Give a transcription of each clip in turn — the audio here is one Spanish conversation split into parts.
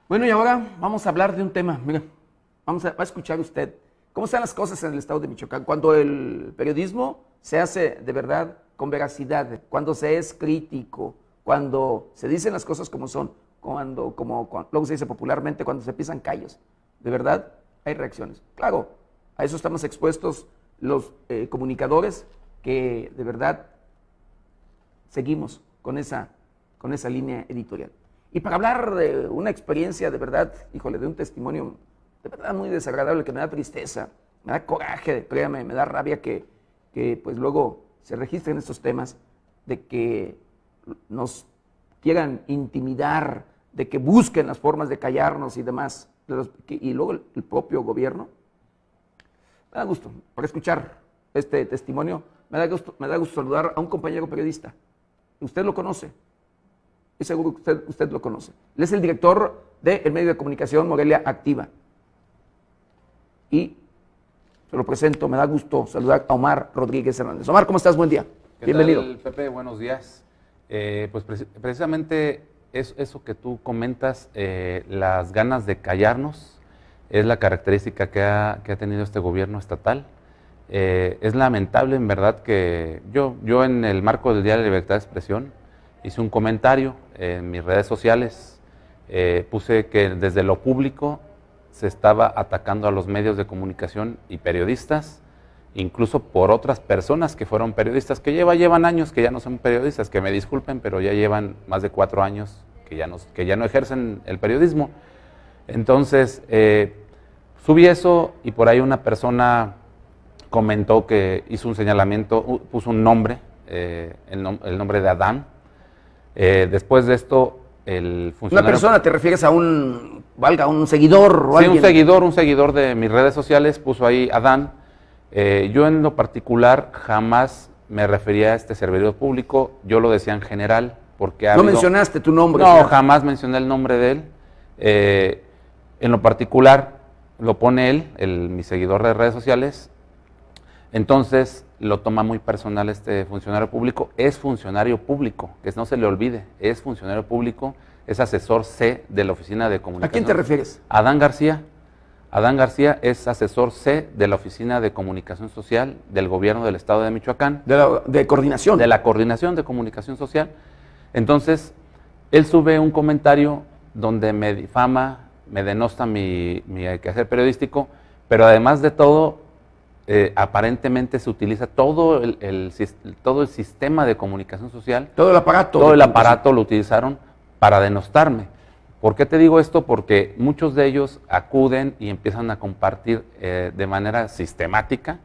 Bueno, y ahora vamos a hablar de un tema. Mira, va a escuchar usted cómo están las cosas en el estado de Michoacán. Cuando el periodismo se hace de verdad con veracidad, cuando se es crítico, cuando se dicen las cosas como son, luego se dice popularmente, cuando se pisan callos. De verdad, hay reacciones. Claro, a eso estamos expuestos los comunicadores que de verdad seguimos con esa línea editorial. Y para hablar de una experiencia de verdad, híjole, de un testimonio de verdad muy desagradable, que me da tristeza, me da coraje, créame, me da rabia que pues luego se registren estos temas, de que nos quieran intimidar, de que busquen las formas de callarnos y demás, y luego el propio gobierno. Me da gusto por escuchar este testimonio, me da gusto saludar a un compañero periodista. Usted lo conoce. Y seguro que usted lo conoce. Él es el director del medio de comunicación Morelia Activa. Y se lo presento, me da gusto saludar a Omar Rodríguez Hernández. Omar, ¿cómo estás? Buen día. Bienvenido. ¿Qué tal, Pepe? Buenos días. Pues precisamente eso que tú comentas, las ganas de callarnos, es la característica que ha tenido este gobierno estatal. Es lamentable, en verdad, que yo en el marco del Día de la Libertad de Expresión hice un comentario en mis redes sociales, puse que desde lo público se estaba atacando a los medios de comunicación y periodistas, incluso por otras personas que fueron periodistas, que llevan años que ya no son periodistas, que me disculpen, pero ya llevan más de 4 años que ya no ejercen el periodismo. Entonces, subí eso y por ahí una persona comentó que hizo un señalamiento, puso un nombre, el nombre de Adán. Después de esto, el funcionario... ¿Una persona te refieres a un seguidor o sí, alguien? un seguidor de mis redes sociales puso ahí Adán. Yo en lo particular jamás me refería a este servidor público, yo lo decía en general, porque ¿No mencionaste tu nombre? No, jamás mencioné el nombre de él. En lo particular lo pone él, mi seguidor de redes sociales. Entonces lo toma muy personal este funcionario público. Es funcionario público, que no se le olvide, es funcionario público, es asesor C de la Oficina de Comunicación. ¿A quién te refieres? Adán García. Adán García es asesor C de la Oficina de Comunicación Social del Gobierno del Estado de Michoacán. De coordinación. De la Coordinación de Comunicación Social. Entonces, él sube un comentario donde me difama, me denosta mi quehacer periodístico, pero además de todo, aparentemente se utiliza todo el sistema de comunicación social. Todo el aparato. Todo el aparato lo utilizaron para denostarme. ¿Por qué te digo esto? Porque muchos de ellos acuden y empiezan a compartir de manera sistemática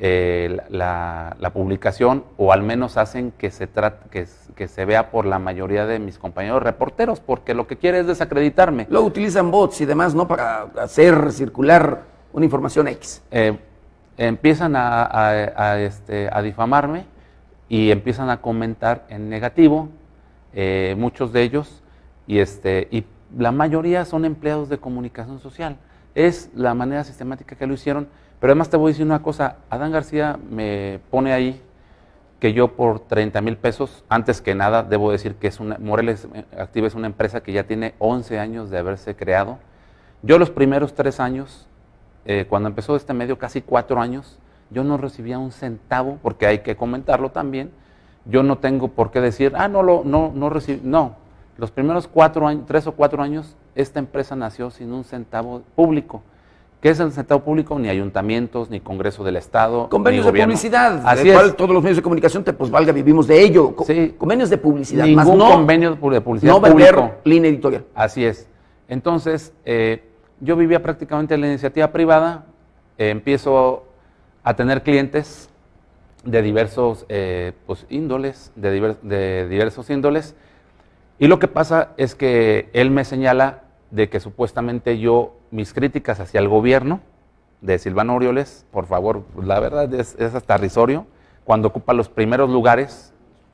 la publicación, o al menos hacen que se vea por la mayoría de mis compañeros reporteros, porque lo que quiere es desacreditarme. Luego utilizan bots y demás, ¿no? Para hacer circular una información X. Empiezan a difamarme y empiezan a comentar en negativo, muchos de ellos, y la mayoría son empleados de comunicación social. Es la manera sistemática que lo hicieron, pero además te voy a decir una cosa, Adán García me pone ahí que yo por 30,000 pesos, antes que nada debo decir que Morelia Activa es una empresa que ya tiene 11 años de haberse creado. Yo los primeros 3 años, cuando empezó este medio, casi 4 años, yo no recibía un centavo, porque hay que comentarlo también. Yo no tengo por qué decir, no recibí, no. Los primeros 3 o 4 años, esta empresa nació sin un centavo público. ¿Qué es el centavo público? Ni ayuntamientos, ni Congreso del Estado, convenios ni de publicidad, así de cual todos los medios de comunicación, vivimos de ello. Sí. Convenios de publicidad. Ningún convenio de publicidad no público. vender línea editorial. Así es. Entonces, yo vivía prácticamente en la iniciativa privada, empiezo a tener clientes de diversos índoles, de diversos índoles, y lo que pasa es que él me señala de que supuestamente mis críticas hacia el gobierno de Silvano Aureoles, por favor, la verdad es hasta risorio, cuando ocupa los primeros lugares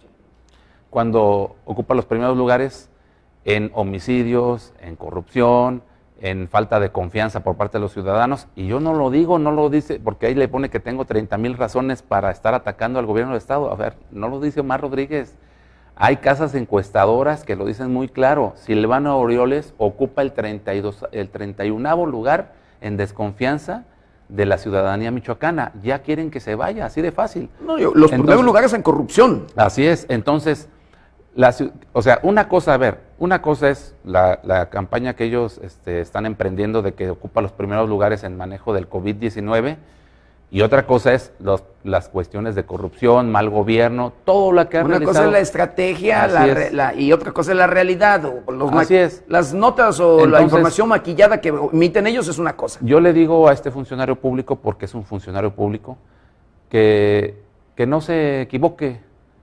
en homicidios, en corrupción, en falta de confianza por parte de los ciudadanos, y yo no lo digo, no lo dice, porque ahí le pone que tengo 30,000 razones para estar atacando al gobierno del Estado. A ver, no lo dice Omar Rodríguez. Hay casas encuestadoras que lo dicen muy claro. Silvano Aureoles ocupa el 31º lugar en desconfianza de la ciudadanía michoacana. Ya quieren que se vaya, así de fácil. No, los primeros lugares en corrupción. Así es. Entonces, o sea, una cosa es la campaña que ellos están emprendiendo de que ocupa los primeros lugares en manejo del COVID-19, y otra cosa es las cuestiones de corrupción, mal gobierno, todo lo que ha realizado. Una cosa es la estrategia y otra cosa es la realidad. Así es. Las notas o Entonces, la información maquillada que emiten ellos es una cosa. Yo le digo a este funcionario público, porque es un funcionario público, que no se equivoque.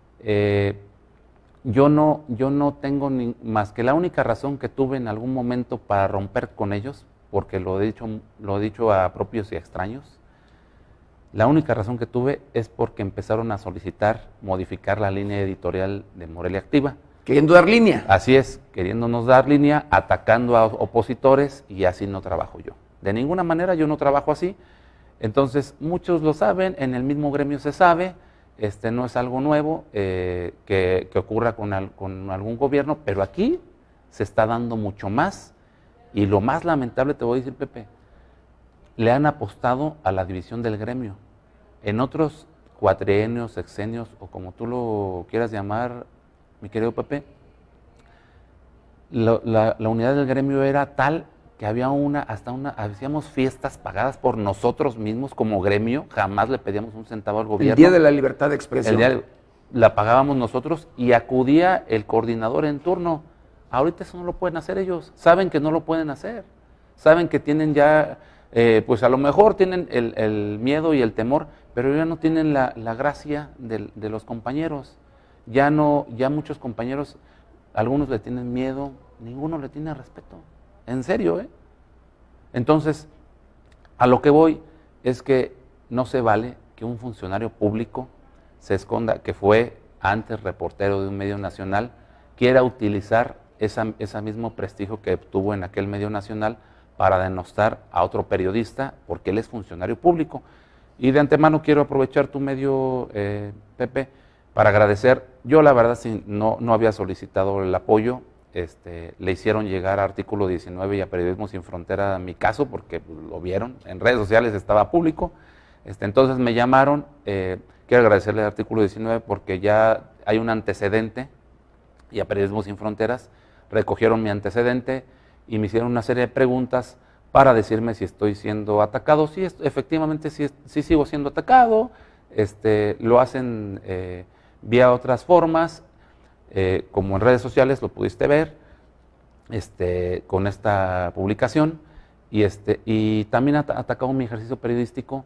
Yo no tengo más que la única razón que tuve en algún momento para romper con ellos, porque lo he dicho a propios y a extraños. La única razón que tuve es porque empezaron a solicitar modificar la línea editorial de Morelia Activa. Queriendo dar línea. Así es, queriéndonos dar línea, atacando a opositores, y así no trabajo yo. De ninguna manera yo no trabajo así. Entonces, muchos lo saben, en el mismo gremio se sabe, no es algo nuevo que ocurra con algún gobierno, pero aquí se está dando mucho más, y lo más lamentable, te voy a decir, Pepe, le han apostado a la división del gremio. En otros cuatrienios, sexenios, o como tú lo quieras llamar, mi querido Pepe, la unidad del gremio era tal que hacíamos fiestas pagadas por nosotros mismos como gremio, jamás le pedíamos un centavo al gobierno. El Día de la Libertad de Expresión. La pagábamos nosotros y acudía el coordinador en turno. Ahorita eso no lo pueden hacer ellos, saben que no lo pueden hacer, saben que tienen ya... pues a lo mejor tienen el miedo y el temor, pero ya no tienen la gracia de los compañeros. Ya muchos compañeros, algunos le tienen miedo, ninguno le tiene respeto. En serio, ¿eh? Entonces, a lo que voy es que no se vale que un funcionario público se esconda, que fue antes reportero de un medio nacional, quiera utilizar ese mismo prestigio que obtuvo en aquel medio nacional para denostar a otro periodista, porque él es funcionario público. Y de antemano quiero aprovechar tu medio, Pepe, para agradecer. Yo la verdad sí, no había solicitado el apoyo, le hicieron llegar a Artículo 19 y a Periodismo Sin Frontera mi caso, porque lo vieron, en redes sociales estaba público, entonces me llamaron. Quiero agradecerle al Artículo 19 porque ya hay un antecedente, y a Periodismo Sin Fronteras recogieron mi antecedente, y me hicieron una serie de preguntas para decirme si estoy siendo atacado. Sí, efectivamente sí sigo siendo atacado. Lo hacen vía otras formas, como en redes sociales, lo pudiste ver con esta publicación, y también ha atacado mi ejercicio periodístico,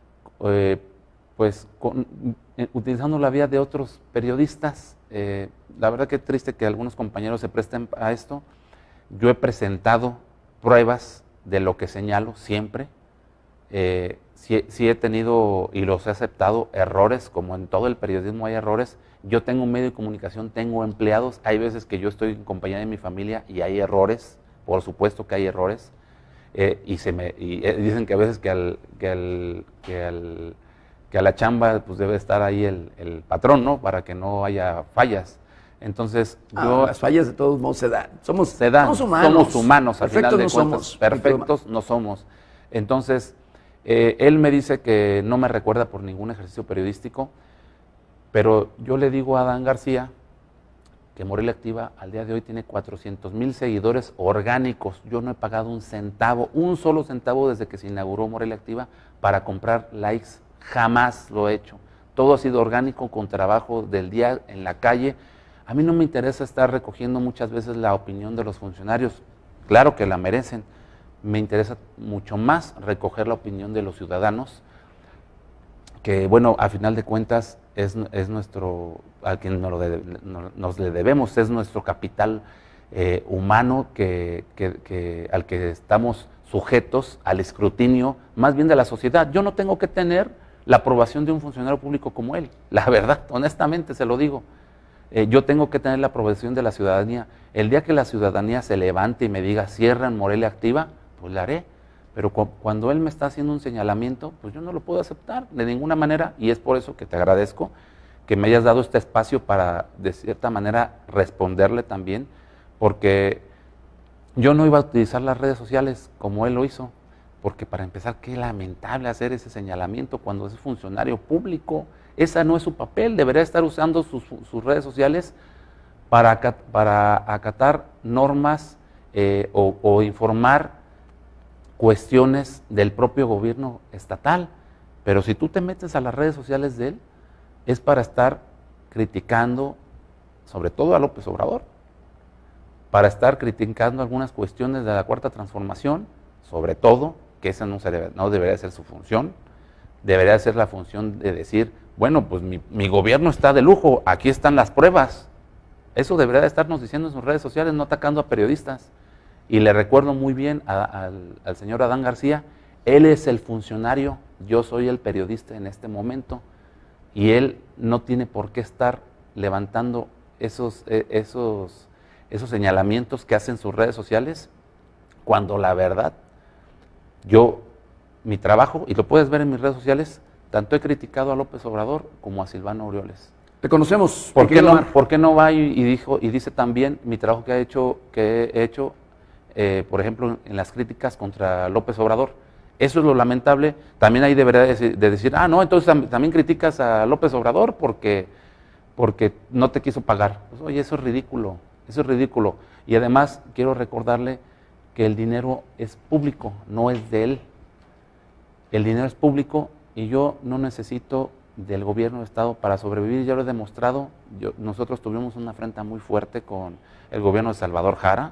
pues utilizando la vía de otros periodistas. La verdad que triste que algunos compañeros se presten a esto. Yo he presentado pruebas de lo que señalo siempre. Sí he tenido y los he aceptado errores, como en todo el periodismo hay errores. Yo tengo un medio de comunicación, tengo empleados, hay veces que yo estoy en compañía de mi familia y hay errores, por supuesto que hay errores. Dicen que a veces que a la chamba pues debe estar ahí el patrón, ¿no? Para que no haya fallas. Entonces, las fallas de todos modos se dan. Somos humanos. Somos humanos, al final de cuentas. Perfectos no somos. Entonces, él me dice que no me recuerda por ningún ejercicio periodístico, pero yo le digo a Adán García que Morelia Activa al día de hoy tiene 400,000 seguidores orgánicos. Yo no he pagado un centavo, un solo centavo desde que se inauguró Morelia Activa para comprar likes. Jamás lo he hecho. Todo ha sido orgánico, con trabajo del día en la calle. A mí no me interesa estar recogiendo muchas veces la opinión de los funcionarios. Claro que la merecen. Me interesa mucho más recoger la opinión de los ciudadanos, que bueno, a final de cuentas es nuestro, a quien nos le debemos, es nuestro capital humano al que estamos sujetos al escrutinio, más bien de la sociedad. Yo no tengo que tener la aprobación de un funcionario público como él, la verdad, honestamente se lo digo. Yo tengo que tener la aprobación de la ciudadanía. El día que la ciudadanía se levante y me diga cierran Morelia Activa, pues la haré. Pero cuando él me está haciendo un señalamiento, pues yo no lo puedo aceptar de ninguna manera, y es por eso que te agradezco que me hayas dado este espacio para, de cierta manera, responderle también, porque yo no iba a utilizar las redes sociales como él lo hizo, porque para empezar, qué lamentable hacer ese señalamiento cuando es funcionario público. Esa no es su papel, debería estar usando sus redes sociales para acatar normas o informar cuestiones del propio gobierno estatal. Pero si tú te metes a las redes sociales de él, es para estar criticando, sobre todo a López Obrador, para estar criticando algunas cuestiones de la Cuarta Transformación, sobre todo, que esa no debería ser su función, debería ser la función de decir, bueno, pues mi gobierno está de lujo, aquí están las pruebas. Eso debería de estarnos diciendo en sus redes sociales, no atacando a periodistas. Y le recuerdo muy bien al señor Adán García, él es el funcionario, yo soy el periodista en este momento, y él no tiene por qué estar levantando esos señalamientos que hacen sus redes sociales, cuando la verdad, mi trabajo, y lo puedes ver en mis redes sociales, tanto he criticado a López Obrador como a Silvano Aureoles. Te conocemos. ¿Por qué no va y dice también mi trabajo que he hecho, por ejemplo, en las críticas contra López Obrador? Eso es lo lamentable. También ahí debería de decir, no, entonces también criticas a López Obrador porque no te quiso pagar. Pues, oye, eso es ridículo, eso es ridículo. Y además quiero recordarle que el dinero es público, no es de él. El dinero es público y yo no necesito del gobierno de Estado para sobrevivir, ya lo he demostrado. Nosotros tuvimos una afrenta muy fuerte con el gobierno de Salvador Jara.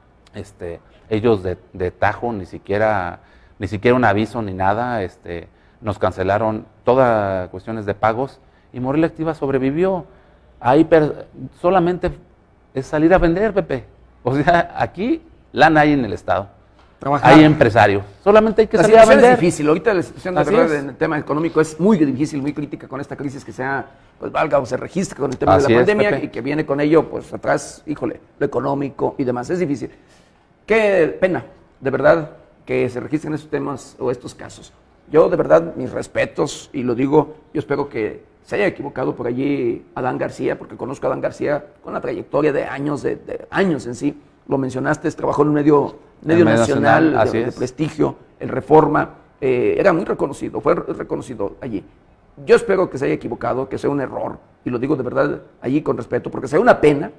Ellos de tajo, ni siquiera un aviso ni nada, nos cancelaron todas cuestiones de pagos y Morelia Activa sobrevivió. Ahí solamente es salir a vender, Pepe. O sea, aquí lana hay en el Estado. Trabajar. Hay empresarios. Solamente hay que salir a vender. La situación es difícil. Ahorita la situación de verdad en el tema económico es muy difícil, muy crítica con esta crisis que valga o se registra con el tema de la pandemia y que viene con ello, pues atrás, híjole, lo económico y demás. Es difícil. Qué pena, de verdad, que se registren estos temas o estos casos. Yo, de verdad, mis respetos, y lo digo, yo espero que se haya equivocado por allí Adán García, porque conozco a Adán García con una trayectoria de años, de años en sí. Lo mencionaste, trabajó en un medio nacional de prestigio, el Reforma, era muy reconocido, fue reconocido allí. Yo espero que se haya equivocado, que sea un error, y lo digo de verdad allí con respeto, porque sea una pena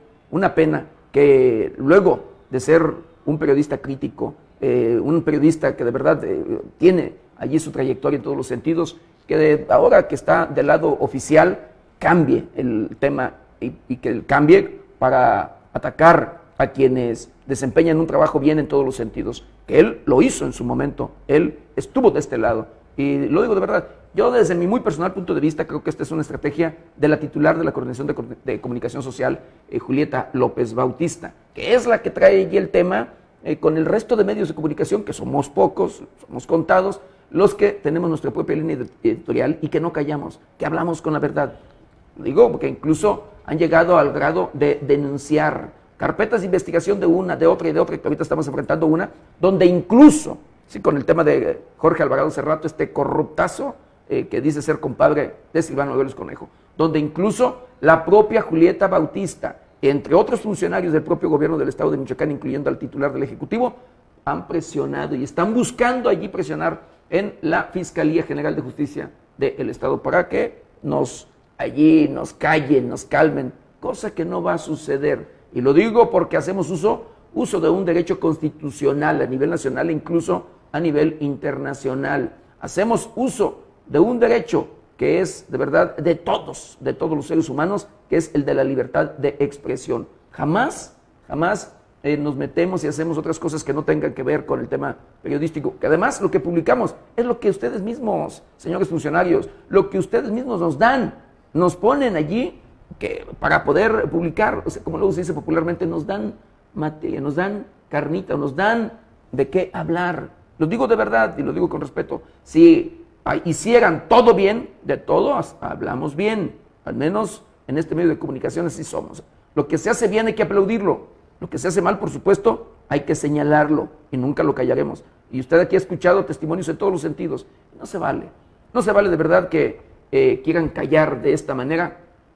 que luego de ser un periodista crítico, un periodista que de verdad tiene allí su trayectoria en todos los sentidos, que ahora que está del lado oficial, cambie el tema y que cambie para atacar a quienes desempeñan un trabajo bien en todos los sentidos, que él lo hizo en su momento, él estuvo de este lado, y lo digo de verdad, yo desde mi muy personal punto de vista creo que esta es una estrategia de la titular de la Coordinación de Comunicación Social, Julieta López Bautista, que es la que trae allí el tema con el resto de medios de comunicación, que somos pocos, somos contados, los que tenemos nuestra propia línea editorial y que no callamos, que hablamos con la verdad. Lo digo porque incluso han llegado al grado de denunciar carpetas de investigación de una, de otra y de otra, que ahorita estamos enfrentando una, donde incluso, sí, con el tema de Jorge Alvarado Cerrato, este corruptazo que dice ser compadre de Silvano Aureoles Conejo, donde incluso la propia Julieta Bautista, entre otros funcionarios del propio gobierno del Estado de Michoacán, incluyendo al titular del Ejecutivo, han presionado y están buscando allí presionar en la Fiscalía General de Justicia del Estado para que nos callen, nos calmen, cosa que no va a suceder. Y lo digo porque hacemos uso de un derecho constitucional a nivel nacional e incluso a nivel internacional. Hacemos uso de un derecho que es de verdad de todos los seres humanos, que es el de la libertad de expresión. Jamás nos metemos y hacemos otras cosas que no tengan que ver con el tema periodístico, que además lo que publicamos es lo que ustedes mismos, señores funcionarios, lo que ustedes mismos nos dan, nos ponen allí que para poder publicar, o sea, como luego se dice popularmente, nos dan materia, nos dan carnita, nos dan de qué hablar. Lo digo de verdad y lo digo con respeto. Si hicieran todo bien, de todo hablamos bien, al menos en este medio de comunicación así somos. Lo que se hace bien hay que aplaudirlo, lo que se hace mal, por supuesto, hay que señalarlo y nunca lo callaremos. Y usted aquí ha escuchado testimonios en todos los sentidos. No se vale de verdad que quieran callar de esta manera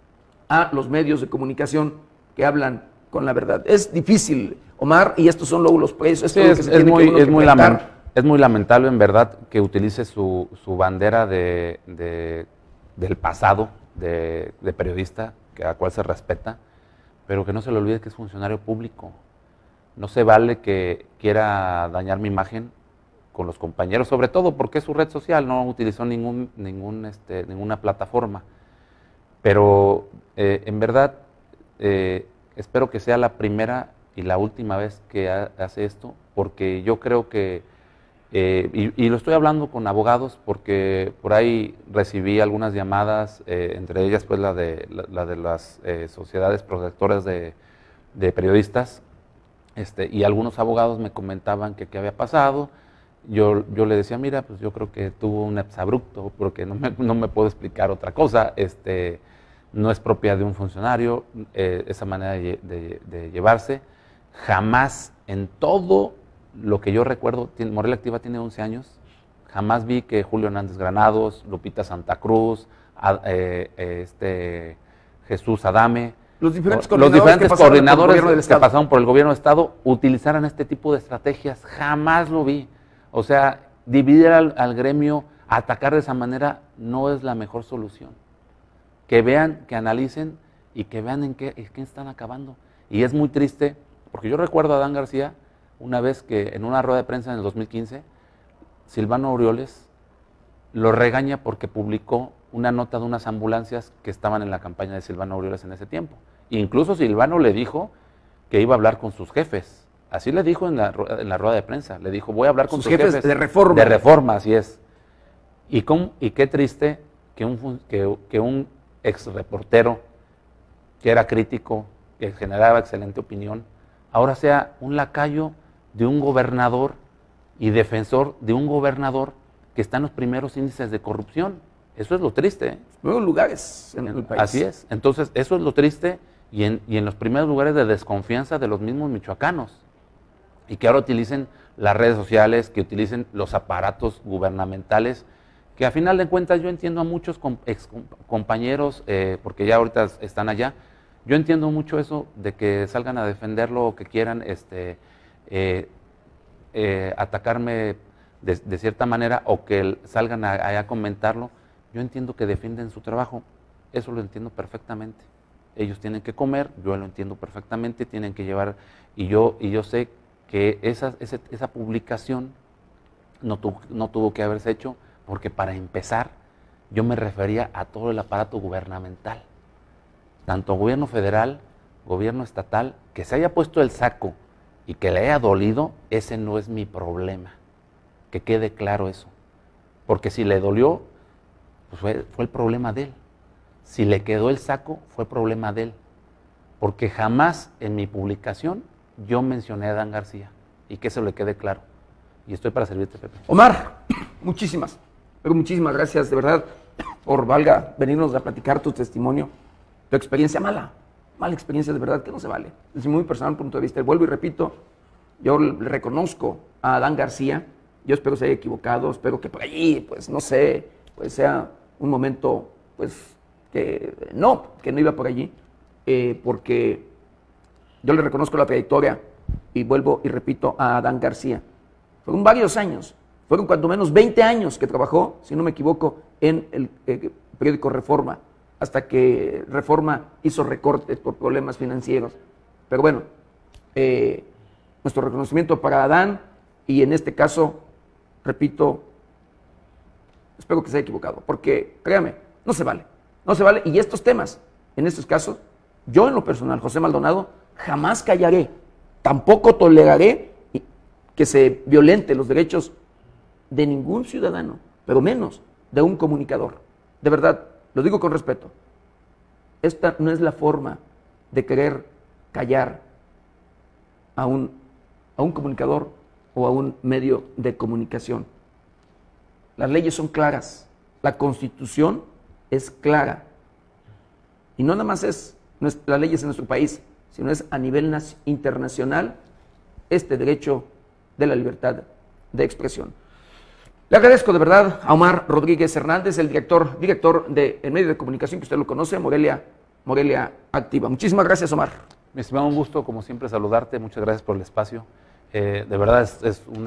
a los medios de comunicación que hablan con la verdad. Es difícil, Omar, y estos son luego los precios. Sí, es muy lamentable, en verdad, que utilice su bandera del pasado, de periodista, a cual se respeta, pero que no se le olvide que es funcionario público. No se vale que quiera dañar mi imagen con los compañeros, sobre todo porque es su red social, no utilizó ninguna plataforma. Pero en verdad, espero que sea la primera y la última vez que hace esto, porque yo creo que, y lo estoy hablando con abogados, porque por ahí recibí algunas llamadas, entre ellas pues la de las sociedades protectoras de periodistas, y algunos abogados me comentaban que qué había pasado. Yo le decía, mira, pues yo creo que tuvo un exabrupto, porque no me puedo explicar otra cosa, no es propia de un funcionario esa manera de llevarse. Jamás en todo lo que yo recuerdo, Morelia Activa tiene 11 años, jamás vi que Julio Hernández Granados, Lupita Santa Cruz, Jesús Adame, los diferentes coordinadores que pasaron por el gobierno del Estado utilizaran este tipo de estrategias. Jamás lo vi. O sea, dividir al gremio, atacar de esa manera, no es la mejor solución. Que vean, que analicen y que vean en qué están acabando. Y es muy triste, porque yo recuerdo a Adán García, una vez que en una rueda de prensa en el 2015, Silvano Aureoles lo regaña porque publicó una nota de unas ambulancias que estaban en la campaña de Silvano Aureoles en ese tiempo. Incluso Silvano le dijo que iba a hablar con sus jefes. Así le dijo en la rueda de prensa. Le dijo, voy a hablar con sus jefes de reforma. De reforma, así es. Y qué triste que un ex reportero que era crítico, que generaba excelente opinión, ahora sea un lacayo de un gobernador y defensor de un gobernador que está en los primeros índices de corrupción. Eso es lo triste, ¿eh? Nuevos lugares en el país. Así es. Entonces, eso es lo triste y en los primeros lugares de desconfianza de los mismos michoacanos. Y que ahora utilicen las redes sociales, que utilicen los aparatos gubernamentales, que a final de cuentas yo entiendo a muchos ex compañeros, porque ya ahorita están allá, yo entiendo mucho eso de que salgan a defenderlo o que quieran atacarme de cierta manera o que salgan a comentarlo. Yo entiendo que defienden su trabajo, eso lo entiendo perfectamente. Ellos tienen que comer, yo lo entiendo perfectamente, tienen que llevar, y yo sé que esa publicación no tuvo que haberse hecho, porque para empezar yo me refería a todo el aparato gubernamental, tanto gobierno federal, gobierno estatal, que se haya puesto el saco y que le haya dolido, ese no es mi problema, que quede claro eso, porque si le dolió, pues fue el problema de él. Si le quedó el saco, fue problema de él. Porque jamás en mi publicación yo mencioné a Adán García. Y que eso le quede claro. Y estoy para servirte, Pepe. Omar, muchísimas gracias, de verdad, por venirnos a platicar tu testimonio, tu experiencia mala experiencia, de verdad, que no se vale. Desde muy personal punto de vista, vuelvo y repito, yo le reconozco a Adán García, yo espero se haya equivocado, espero que por allí, pues no sé, pues sea un momento, pues que no iba por allí, porque yo le reconozco la trayectoria y vuelvo y repito a Adán García. Fueron varios años, fueron cuando menos 20 años que trabajó, si no me equivoco, en el periódico Reforma, hasta que Reforma hizo recortes por problemas financieros. Pero bueno, nuestro reconocimiento para Adán y en este caso, repito, espero que se haya equivocado, porque créame, no se vale y estos temas, en estos casos, yo en lo personal, José Maldonado, jamás callaré, tampoco toleraré que se violente los derechos de ningún ciudadano, pero menos de un comunicador. De verdad, lo digo con respeto, esta no es la forma de querer callar a un comunicador o a un medio de comunicación. Las leyes son claras, la Constitución es clara. Y no nada más es las leyes en nuestro país, sino es a nivel internacional este derecho de la libertad de expresión. Le agradezco de verdad a Omar Rodríguez Hernández, el director del medio de comunicación que usted lo conoce, Morelia Morelia Activa. Muchísimas gracias, Omar. Mi estimado, un gusto, como siempre, saludarte. Muchas gracias por el espacio. De verdad es un